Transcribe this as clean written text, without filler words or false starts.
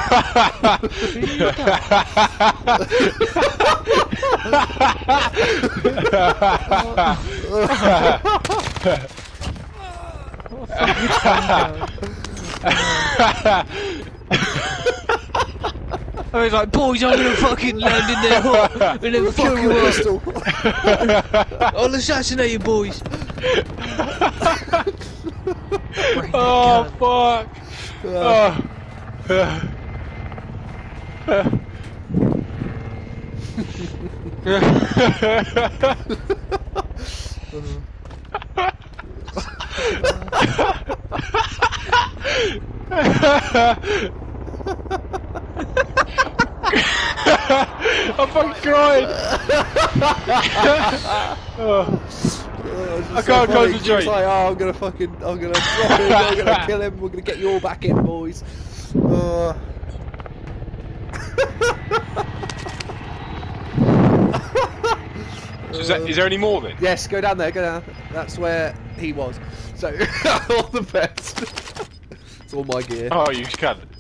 I was like, boys, I'm gonna fucking land in there hot and then fuck you up. I'll assassinate you, boys. Oh fuck! I'm fucking crying! I can't concentrate. Like, oh, I'm gonna drop him, I'm gonna kill him, we're gonna get you all back in, boys. So is there any more then? Yes, go down there, go down. That's where he was. So, all the best. It's all my gear. Oh, you can.